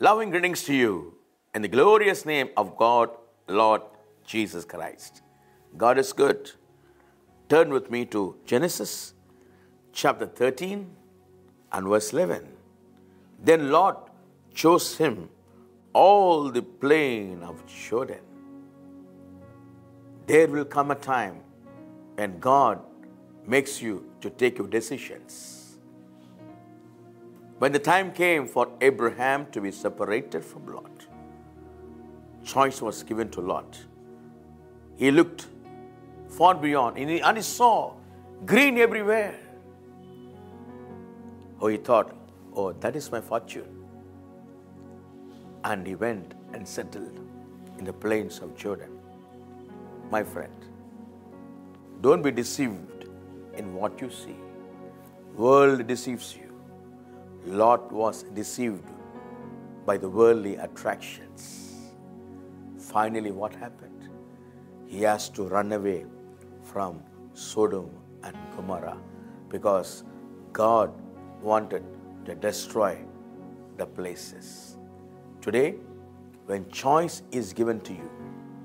Loving greetings to you in the glorious name of God, Lord Jesus Christ. God is good. Turn with me to Genesis chapter 13 and verse 11. Then Lot chose him all the plain of Jordan. There will come a time when God makes you to take your decisions. When the time came for Abraham to be separated from Lot, choice was given to Lot. He looked far beyond and he saw green everywhere. Oh, he thought, oh, that is my fortune. And he went and settled in the plains of Jordan. My friend, don't be deceived in what you see. World deceives you. Lot was deceived by the worldly attractions. Finally, what happened? He has to run away from Sodom and Gomorrah because God wanted to destroy the places. Today, when choice is given to you,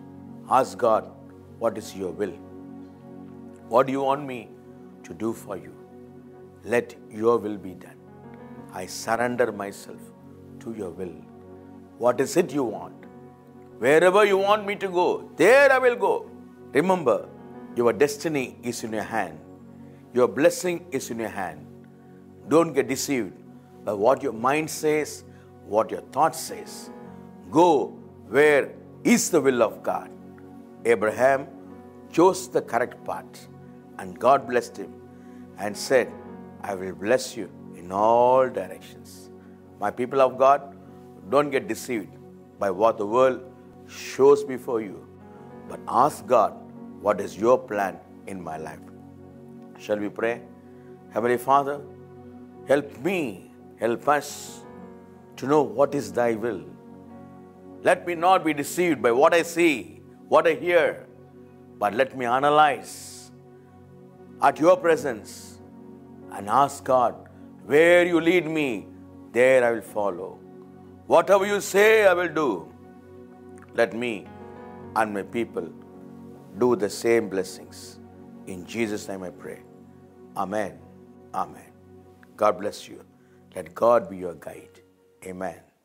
ask God, what is your will? What do you want me to do for you? Let your will be done. I surrender myself to your will. What is it you want? Wherever you want me to go, there I will go. Remember, your destiny is in your hand. Your blessing is in your hand. Don't get deceived by what your mind says, what your thoughts says. Go where is the will of God. Abraham chose the correct path, and God blessed him and said, I will bless you in all directions. My people of God, don't get deceived by what the world shows before you, but ask God, what is your plan in my life? Shall we pray? Heavenly Father, help me, help us to know what is thy will. Let me not be deceived by what I see, what I hear, but let me analyze at your presence and ask God, where you lead me, there I will follow. Whatever you say, I will do. Let me and my people do the same blessings. In Jesus' name I pray. Amen. Amen. God bless you. Let God be your guide. Amen.